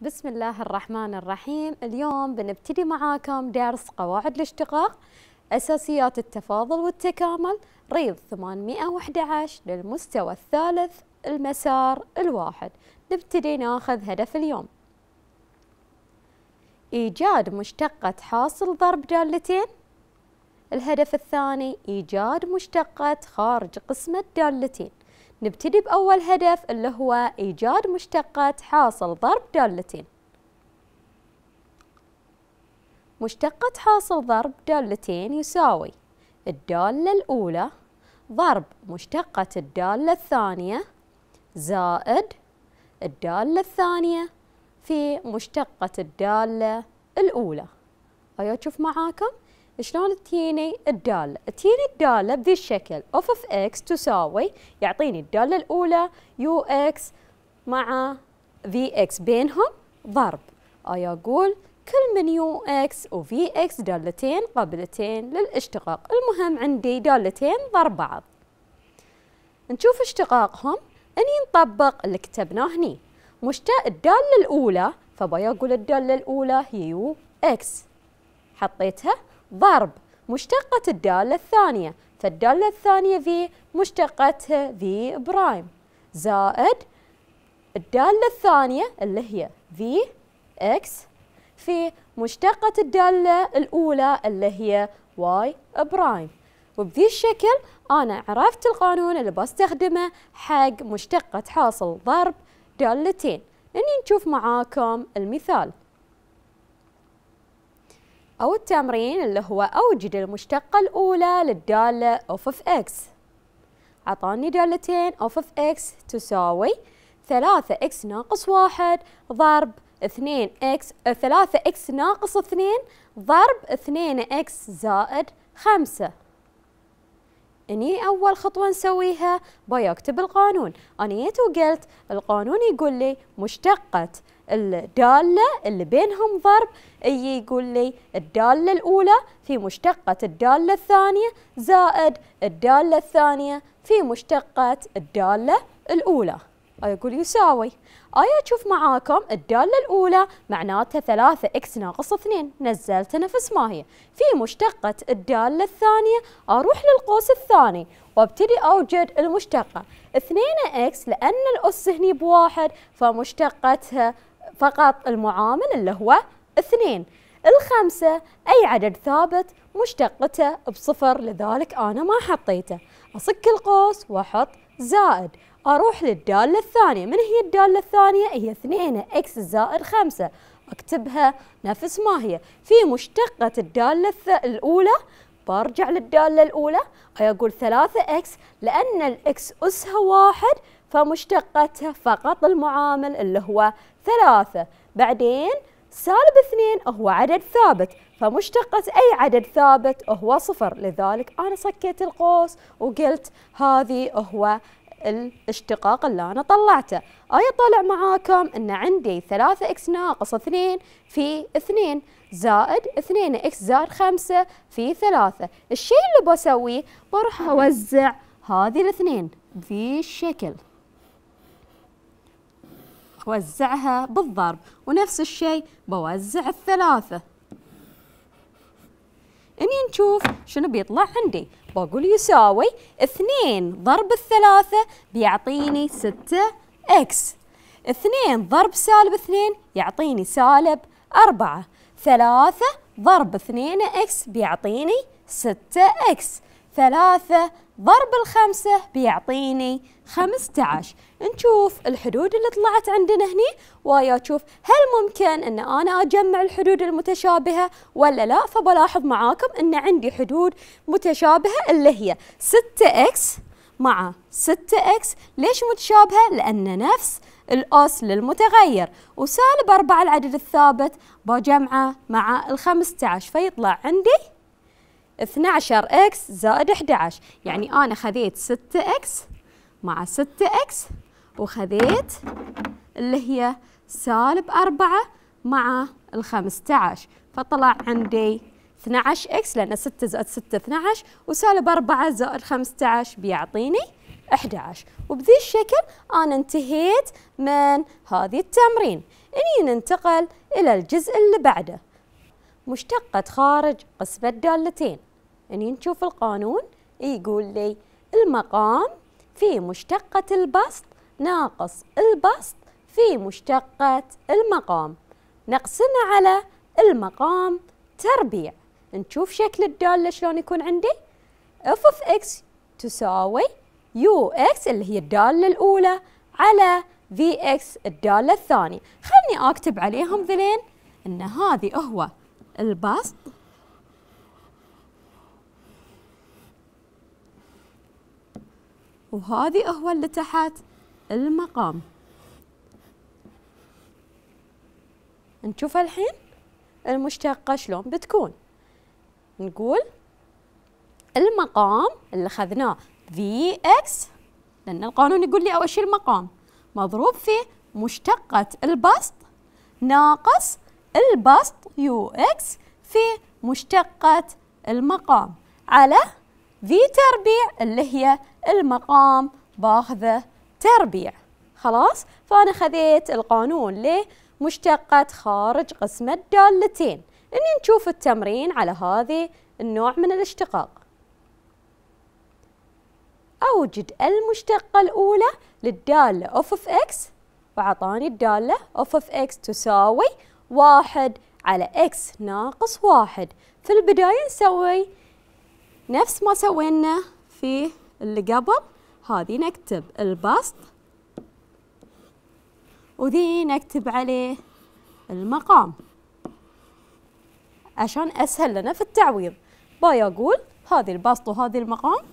بسم الله الرحمن الرحيم. اليوم بنبتدي معاكم درس قواعد الاشتقاق، أساسيات التفاضل والتكامل، ريض 811 للمستوى الثالث، المسار الواحد. نبتدي ناخذ هدف اليوم: إيجاد مشتقة حاصل ضرب دالتين. الهدف الثاني: إيجاد مشتقة خارج قسمة دالتين. نبتدي بأول هدف اللي هو إيجاد مشتقة حاصل ضرب دالتين. مشتقة حاصل ضرب دالتين يساوي الدالة الأولى ضرب مشتقة الدالة الثانية زائد الدالة الثانية في مشتقة الدالة الأولى. أيا تشوف معاكم شلون تجيني الدالة؟ تجيني الدالة بذي الشكل اوف اوف اكس تساوي، يعطيني الدالة الأولى يو اكس مع في اكس بينهم ضرب. أقول كل من يو اكس وفي اكس دالتين قابلتين للاشتقاق، المهم عندي دالتين ضرب بعض. نشوف اشتقاقهم، اني نطبق اللي كتبناه هني. الدالة الأولى أقول الدالة الأولى هي يو اكس، حطيتها ضرب مشتقة الدالة الثانية، فالدالة الثانية في مشتقتها في برايم، زائد الدالة الثانية اللي هي في اكس في مشتقة الدالة الأولى اللي هي واي برايم. وبذي الشكل أنا عرفت القانون اللي بستخدمه حق مشتقة حاصل ضرب دالتين. إني نشوف معاكم المثال أو التمرين اللي هو أوجد المشتقة الأولى للدالة اوف اوف اكس. عطاني دالتين اوف اوف اكس تساوي 3x ناقص 1 ضرب 2x 3x ناقص 2 ضرب 2x زائد 5. اني اول خطوه نسويها بكتب القانون. انا جيت وقلت القانون يقول لي مشتقه الداله اللي بينهم ضرب، يقول لي الداله الاولى في مشتقه الداله الثانيه زائد الداله الثانيه في مشتقه الداله الاولى. يقول يساوي. تشوف معاكم الدالة الأولى معناتها 3x ناقص 2، نزلتها نفس ما هي. في مشتقة الدالة الثانية أروح للقوس الثاني وابتدي أوجد المشتقة 2x، لأن الأس هني بواحد فمشتقتها فقط المعامل اللي هو 2. الخمسة أي عدد ثابت مشتقته بصفر، لذلك أنا ما حطيته. أصك القوس وأحط زائد. أروح للدالة الثانية. من هي الدالة الثانية؟ هي 2x زائد 5، أكتبها نفس ما هي. في مشتقة الدالة الأولى برجع للدالة الأولى، أقول 3x لأن الإكس أسها 1 فمشتقتها فقط المعامل اللي هو 3. بعدين سالب 2 هو عدد ثابت، فمشتقة أي عدد ثابت هو 0، لذلك أنا صكيت القوس وقلت هذه هو الاشتقاق اللي أنا طلعته. طلع معاكم أن عندي 3x ناقص 2 في 2 زائد 2x زائد 5 في 3. الشيء اللي بسويه بروح أوزع هذه الاثنين بذي الشكل، أوزعها بالضرب، ونفس الشيء بوزع الثلاثة. إني نشوف شنو بيطلع عندي. بقول يساوي 2 ضرب الثلاثة بيعطيني 6x، 2 ضرب سالب 2 يعطيني سالب 4، 3 ضرب 2x بيعطيني 6x، 3 ضرب الخمسة بيعطيني 15. نشوف الحدود اللي طلعت عندنا هني، ويا تشوف هل ممكن ان انا اجمع الحدود المتشابهة ولا لا. فبلاحظ معاكم ان عندي حدود متشابهة اللي هي 6x مع 6x. ليش متشابهة؟ لان نفس الأس للمتغير، وسالب 4 العدد الثابت بجمعه مع ال 15، فيطلع عندي 12x زائد 11. يعني أنا خذيت 6x مع 6x وخذيت اللي هي سالب 4 مع ال 15، فطلع عندي 12x لأن 6 زائد 6 12، وسالب 4 زائد 15 بيعطيني 11. وبذي الشكل أنا انتهيت من هذه التمرين. إني ننتقل إلى الجزء اللي بعده، مشتقة خارج قسمة دالتين. إني نشوف القانون يقول لي المقام في مشتقة البسط ناقص البسط في مشتقة المقام، نقسمها على المقام تربيع. نشوف شكل الدالة شلون يكون عندي. f of x تساوي ux اللي هي الدالة الأولى على vx الدالة الثانية. خلني أكتب عليهم ذلين، إن هذه هو البسط وهذه هو اللي تحت المقام. نشوف الحين المشتقة شلون بتكون. نقول المقام اللي أخذناه Vx، لأن القانون يقول لي أول شيء المقام مضروب في مشتقة البسط ناقص البسط Ux في مشتقة المقام على V تربيع اللي هي المقام باخذه تربيع. خلاص، فأنا خذيت القانون لمشتقة خارج قسمة دالتين. إني نشوف التمرين على هذه النوع من الاشتقاق. أوجد المشتقة الأولى للدالة f of x، وعطاني الدالة f of x تساوي 1 على x ناقص 1. في البداية نسوي نفس ما سوينا في اللي قبل، هذه نكتب البسط وذي نكتب عليه المقام عشان أسهل لنا في التعويض. باي أقول هذه البسط وهذه المقام.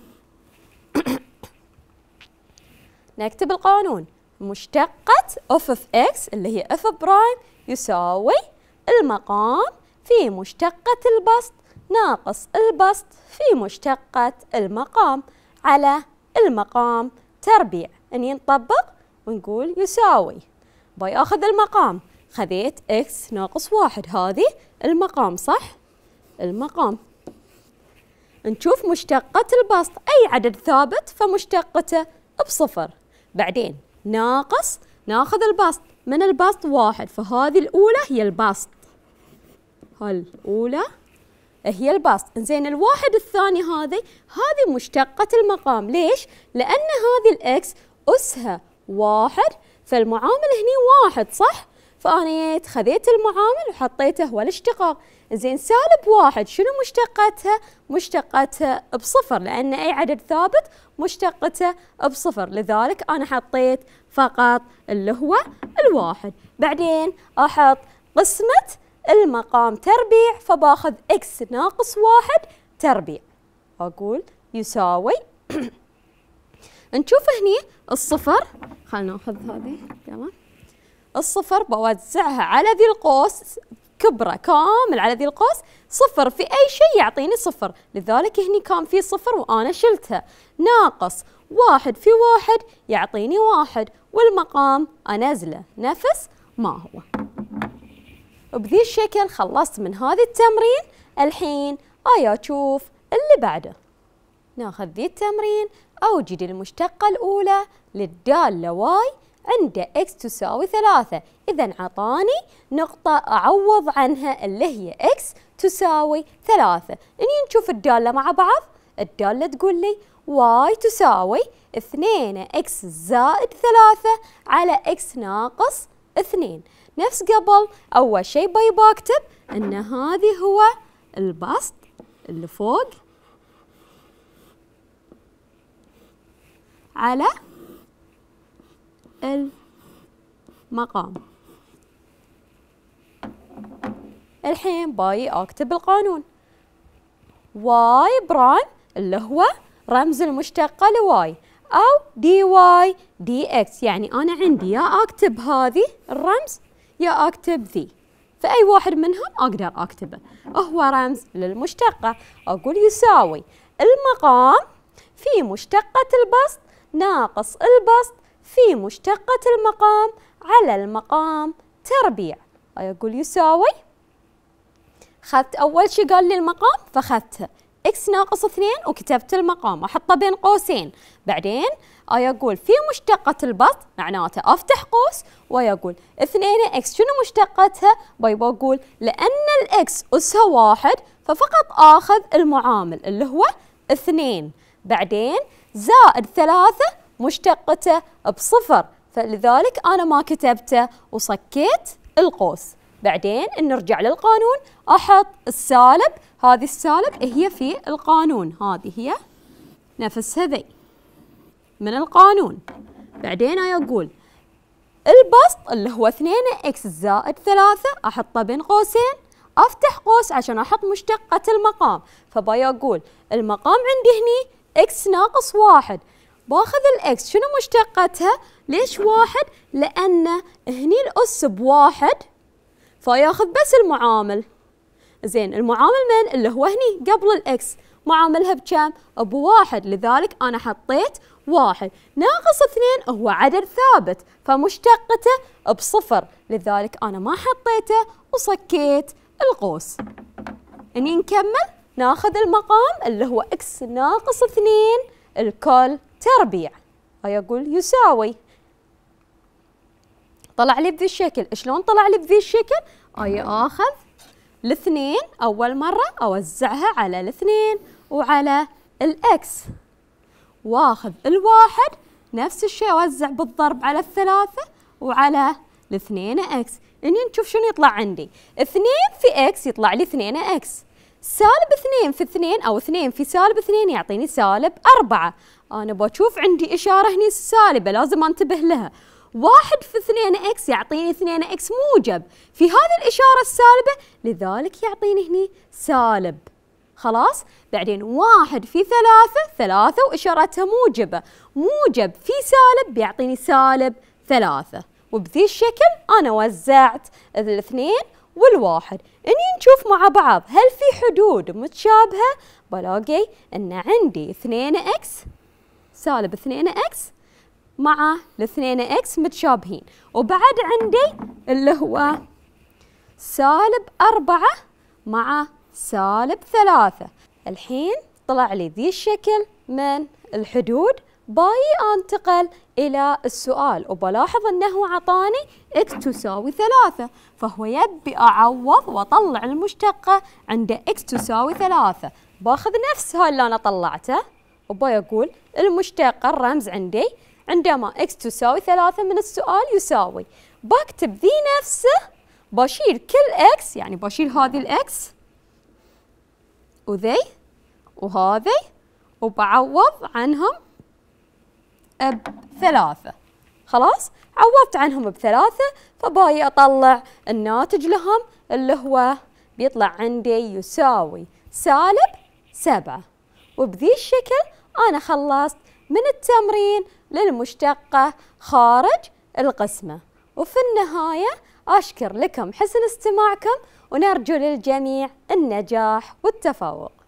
نكتب القانون مشتقة f of x اللي هي f برايم يساوي المقام في مشتقة البسط ناقص البسط في مشتقة المقام على المقام تربيع. إني نطبق ونقول يساوي، باي آخذ المقام، خذيت x ناقص 1، هذه المقام صح؟ المقام. نشوف مشتقة البسط، أي عدد ثابت فمشتقته بصفر. بعدين ناقص، ناخذ البسط، من البسط 1، فهذه الأولى هي البسط، الأولى هي البسط. إنزين الواحد الثاني هذه مشتقة المقام. ليش؟ لأن هذه الإكس أسها 1، فالمعامل هني 1 صح؟ فأنا خذيت المعامل وحطيته هو الاشتقاق. زين سالب 1 شنو مشتقتها؟ مشتقتها بصفر، لأن أي عدد ثابت مشتقته بصفر، لذلك أنا حطيت فقط اللي هو الواحد. بعدين أحط قسمة المقام تربيع، فباخذ x ناقص 1 تربيع، أقول يساوي نشوف هني الصفر، خلنا ناخذ هذه يلا. الصفر بوزعها على ذي القوس كبره كامل على ذي القوس، صفر في أي شيء يعطيني صفر، لذلك هني كان في صفر وأنا شلتها. ناقص 1 في 1 يعطيني 1، والمقام أنزله نفس ما هو. وبذي الشكل خلصت من هذه التمرين. الحين أشوف اللي بعده. ناخذ ذي التمرين، أوجد المشتقة الأولى للدالة y عند x تساوي 3. إذا عطاني نقطة أعوض عنها اللي هي x تساوي 3. إني نشوف الدالة مع بعض. الدالة تقول لي y تساوي 2x زائد 3 على x ناقص 2. نفس قبل، أول شيء بكتب إن هذه هو البسط اللي فوق على المقام. الحين باي أكتب القانون y برايم اللي هو رمز المشتقة لواي، أو دي واي دي اكس. يعني أنا عندي يا أكتب هذه الرمز يا أكتب ذي، فأي واحد منهم أقدر أكتبه، هو رمز للمشتقة. أقول يساوي المقام في مشتقة البسط ناقص البسط في مشتقة المقام على المقام تربيع. أقول يساوي، خذت أول شيء قال لي المقام فخذته x ناقص 2 وكتبت المقام أحطه بين قوسين. بعدين أقول في مشتقة البسط معناته أفتح قوس ويقول 2x شنو مشتقتها؟ بقول لأن الإكس أسها 1 ففقط آخذ المعامل اللي هو 2. بعدين زائد 3 مشتقته بصفر فلذلك أنا ما كتبته وصكيت القوس. بعدين نرجع للقانون أحط السالب، هذه السالب هي في القانون، هذه هي نفسها ذي من القانون. بعدين أقول البسط اللي هو 2x زائد 3 أحطه بين قوسين، أفتح قوس عشان أحط مشتقة المقام، فبيقول المقام عندي هني x ناقص 1. باخذ الإكس شنو مشتقتها؟ ليش 1؟ لأن هني الأس ب1 فياخذ بس المعامل. زين المعامل من؟ اللي هو هني قبل الإكس، معاملها بكم؟ ب1، لذلك أنا حطيت 1. ناقص 2 هو عدد ثابت فمشتقته بصفر، لذلك أنا ما حطيته وصكيت القوس. إني نكمل ناخذ المقام اللي هو إكس ناقص 2 الكل تربيع. أقول يساوي، طلع لي بذي الشكل. شلون طلع لي بذي الشكل؟ آخذ الاثنين أول مرة أوزعها على الاثنين وعلى الإكس، واخذ الواحد نفس الشيء أوزع بالضرب على الثلاثة وعلى الاثنين إكس. إني نشوف شنو يطلع عندي. 2 في إكس يطلع لي 2 إكس، سالب 2 في 2 أو 2 في سالب 2 يعطيني سالب 4. أنا بشوف عندي إشارة هني سالبة لازم أنتبه لها. 1 في 2 إكس يعطيني 2 إكس موجب في هذه الإشارة السالبة، لذلك يعطيني هني سالب. خلاص؟ بعدين 1 في 3 وإشارتها موجبة، موجب في سالب بيعطيني سالب 3. وبذي الشكل أنا وزعت الاثنين والواحد. إني نشوف مع بعض هل في حدود متشابهة؟ بلاقي إن عندي 2 إكس سالب 2 إكس مع الاثنين إكس متشابهين، وبعد عندي اللي هو سالب 4 مع سالب 3. الحين طلع لي ذي الشكل من الحدود. باي أنتقل إلى السؤال وبلاحظ أنه عطاني إكس تساوي 3، فهو يبي أعوض وأطلع المشتقة عند إكس تساوي 3. باخذ نفس هاي اللي أنا طلعته وبيقول المشتقة الرمز عندي عندما إكس تساوي 3 من السؤال يساوي، بكتب ذي نفسه، بشيل كل إكس، يعني بشيل هذه الإكس وذي وهذي وبعوض عنهم ب3. خلاص عوضت عنهم ب3، فباي أطلع الناتج لهم اللي هو بيطلع عندي يساوي سالب 7. وبذي الشكل أنا خلصت من التمرين للمشتقة خارج القسمة. وفي النهاية أشكر لكم حسن استماعكم ونرجو للجميع النجاح والتفوق.